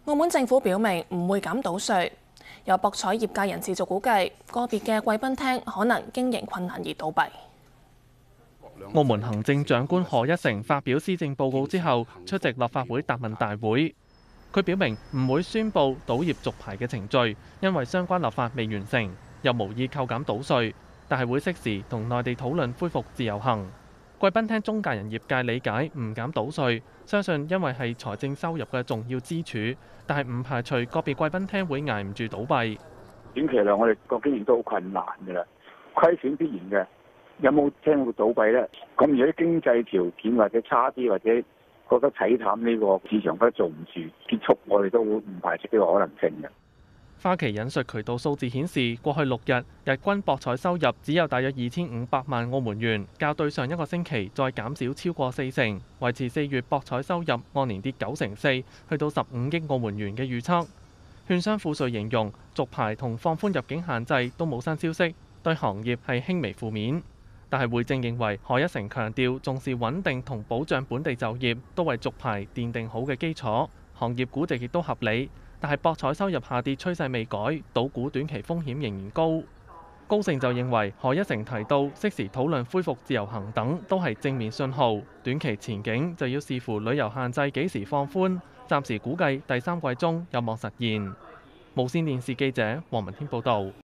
澳門政府表明唔會減賭稅，有博彩業界人士就估計，個別嘅貴賓廳可能經營困難而倒閉。 澳門行政長官賀一誠發表施政報告之後，出席立法會答問大會。佢表明唔會宣布賭業續牌嘅程序，因為相關立法未完成，又無意扣減賭稅，但係會適時同內地討論恢復自由行。貴賓廳中介人業界理解唔減賭稅，相信因為係財政收入嘅重要支柱，但係唔排除個別貴賓廳會捱唔住倒閉。 短期內我哋個經營都好困難㗎啦，虧損必然嘅。有冇廳會倒閉呢？咁如果經濟條件或者差啲，或者覺得睇淡呢個市場，覺得做唔住結束，我哋都會唔排斥呢個可能性嘅。 花旗引述渠道數字顯示，過去6日日均博彩收入只有大約2500萬澳門元，較對上一個星期再減少超過40%，維持4月博彩收入按年跌94%，去到15億澳門元嘅預測。券商富瑞形容續牌同放寬入境限制都冇新消息，對行業係輕微負面。但係會政認為賀一誠強調重視穩定同保障本地就業，都為續牌奠定好嘅基礎。行業估值亦都合理，但係博彩收入下跌趨勢未改，賭股短期風險仍然高。高盛就認為賀一誠提到適時討論恢復自由行等都係正面信號，短期前景就要視乎旅遊限制幾時放寬，暫時估計第3季中有望實現。無線電視記者黃文軒報導。